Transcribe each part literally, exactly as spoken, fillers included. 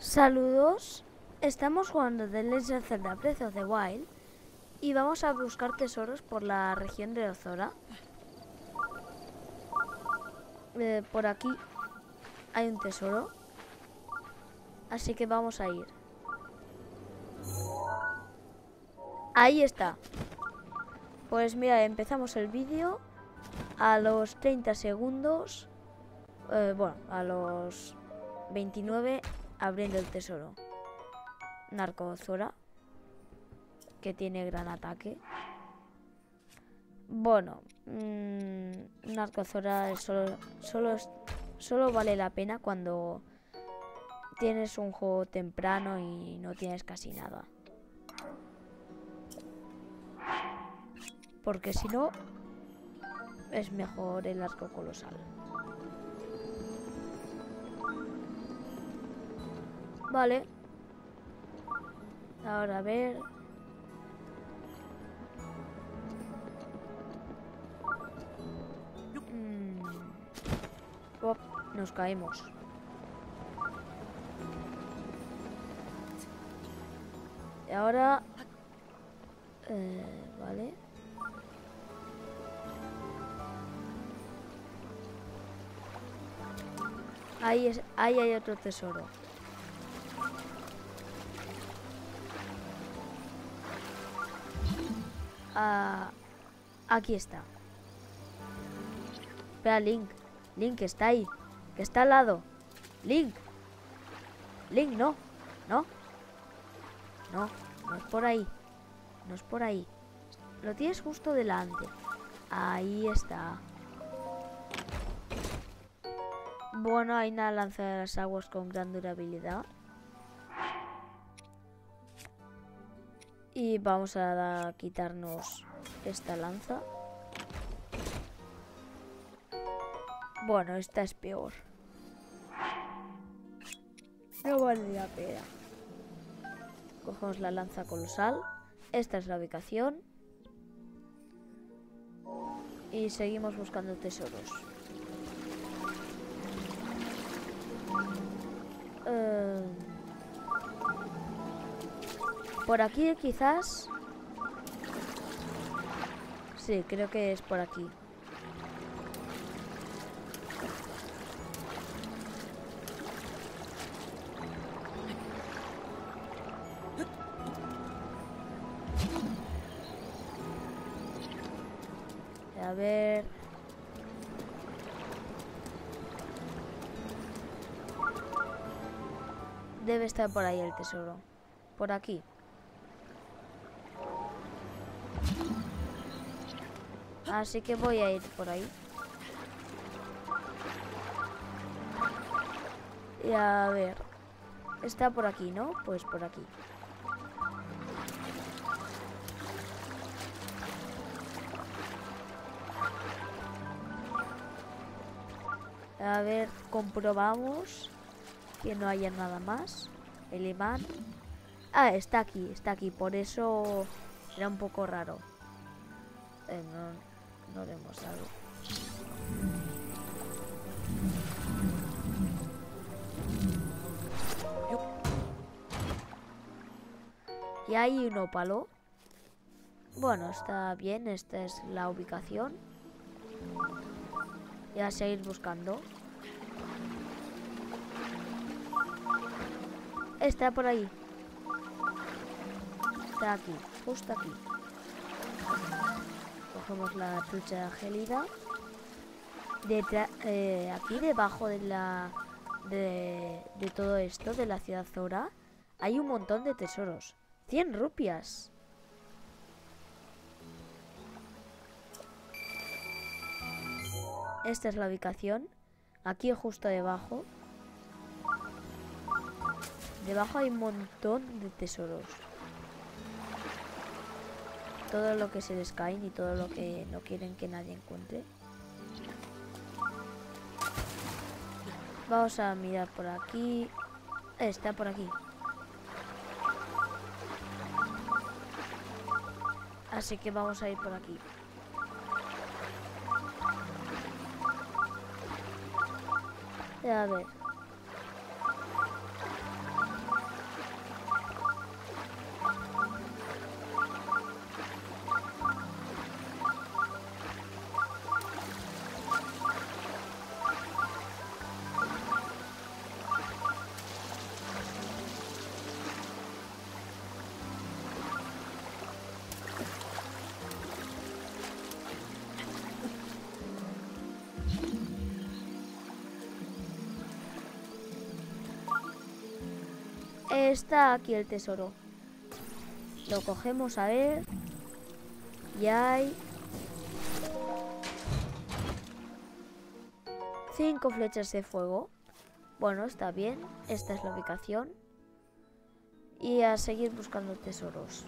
Saludos, estamos jugando The Legend of Zelda Breath of the Wild y vamos a buscar tesoros por la región de Ozora. Eh, por aquí hay un tesoro, así que vamos a ir. Ahí está. Pues mira, empezamos el vídeo a los treinta segundos, eh, bueno, a los veintinueve abriendo el tesoro. Narco Ozora, que tiene gran ataque. Bueno, mmm, Narco Ozora solo, solo, solo vale la pena cuando tienes un juego temprano y no tienes casi nada. Porque si no, es mejor el arco colosal. Vale. Ahora a ver. Mm. Oh, nos caemos. Y ahora... Eh, vale. Ahí, es, ahí hay otro tesoro. Ah, aquí está. Espera, Link. Link, que está ahí. Que está al lado. Link. Link, no. No. No, no es por ahí. No es por ahí. Lo tienes justo delante. Ahí está. Bueno, hay una lanza de las aguas con gran durabilidad. Y vamos a da, quitarnos esta lanza. Bueno, esta es peor. No vale la pena. Cogemos la lanza colosal. Esta es la ubicación. Y seguimos buscando tesoros. Uh, por aquí quizás. Sí, creo que es por aquí. A ver. Debe estar por ahí el tesoro. Por aquí. Así que voy a ir por ahí. Y a ver. Está por aquí, ¿no? Pues por aquí. A ver, comprobamos que no haya nada más. El imán. Ah, está aquí, está aquí. Por eso era un poco raro. Eh, no, no le hemos dado. Y hay un ópalo. Bueno, está bien. Esta es la ubicación. Y a seguir buscando. Está por ahí. Está aquí, justo aquí. Cogemos la trucha gélida. Detrás, eh, aquí debajo de la de, de todo esto, de la ciudad Zora, hay un montón de tesoros. cien rupias. Esta es la ubicación. Aquí justo debajo. Debajo hay un montón de tesoros. Todo lo que se les caen y todo lo que no quieren que nadie encuentre. Vamos a mirar por aquí. Está por aquí. Así que vamos a ir por aquí. A ver. Está aquí el tesoro. Lo cogemos, a ver. Y hay cinco flechas de fuego. Bueno, está bien. Esta es la ubicación. Y a seguir buscando tesoros.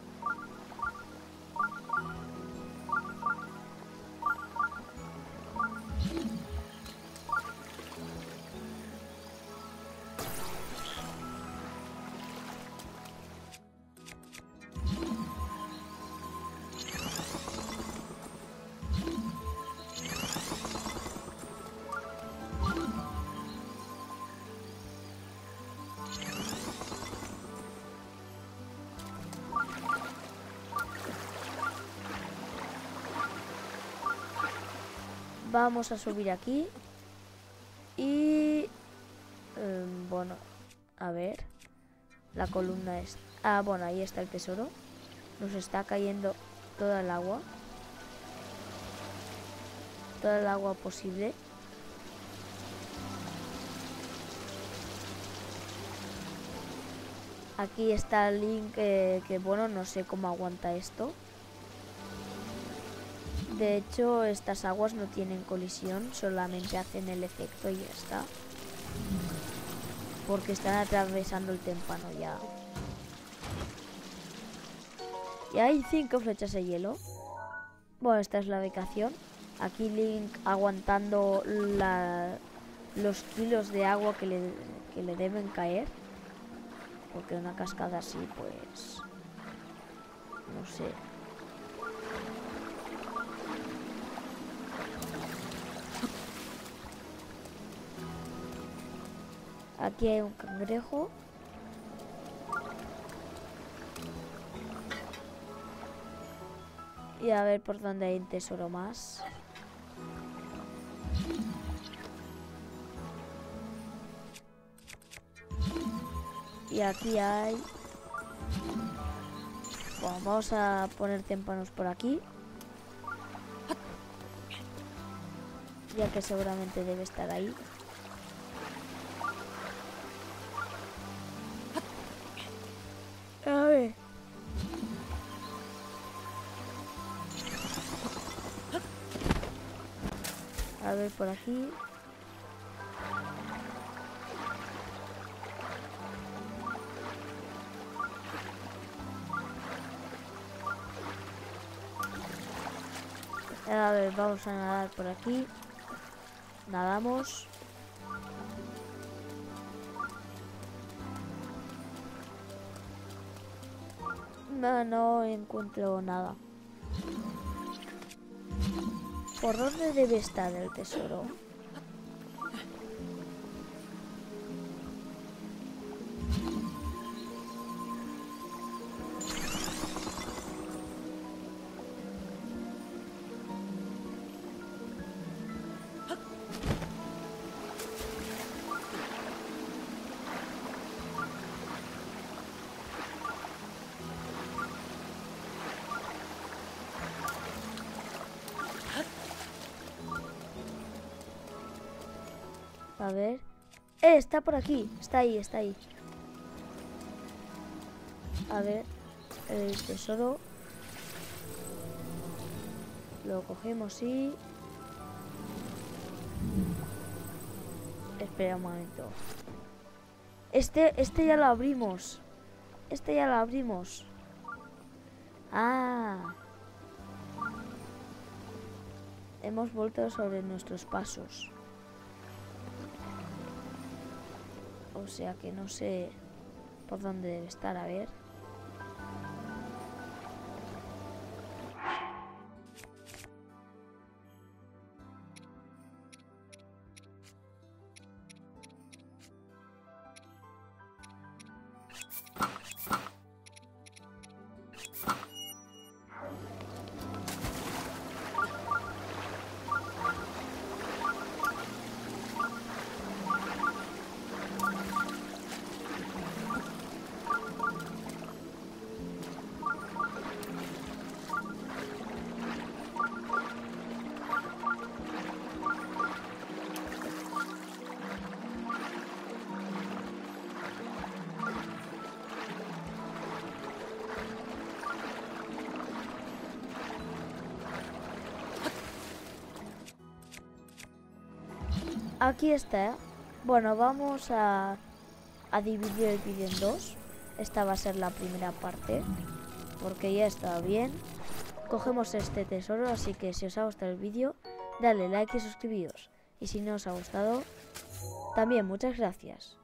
Vamos a subir aquí. Y... Eh, bueno, a ver. La columna es... Ah, bueno, ahí está el tesoro. Nos está cayendo toda el agua. Toda el agua posible. Aquí está el link eh, que, bueno, no sé cómo aguanta esto. De hecho, estas aguas no tienen colisión, solamente hacen el efecto y ya está. Porque están atravesando el témpano ya. Y hay cinco flechas de hielo. Bueno, esta es la ubicación. Aquí Link aguantando la, los kilos de agua que le, que le deben caer. Porque una cascada así, pues... no sé. Aquí hay un cangrejo. Y a ver por dónde hay un tesoro más. Y aquí hay... Bueno, vamos a poner témpanos por aquí. Ya que seguramente debe estar ahí. A ver. A ver por aquí. A ver, vamos a nadar por aquí. Nadamos. No, no encuentro nada. ¿Por dónde debe estar el tesoro? A ver. ¡Eh! Está por aquí. Está ahí, está ahí. A ver. El tesoro. Lo cogemos y... Espera un momento. Este, este ya lo abrimos. Este ya lo abrimos. Ah. Hemos vuelto sobre nuestros pasos. O sea que no sé por dónde debe estar, a ver. aquí está. Bueno, vamos a, a dividir el vídeo en dos. Esta va a ser la primera parte, porque ya está bien. Cogemos este tesoro, así que si os ha gustado el vídeo, dale like y suscribíos. Y si no os ha gustado, también muchas gracias.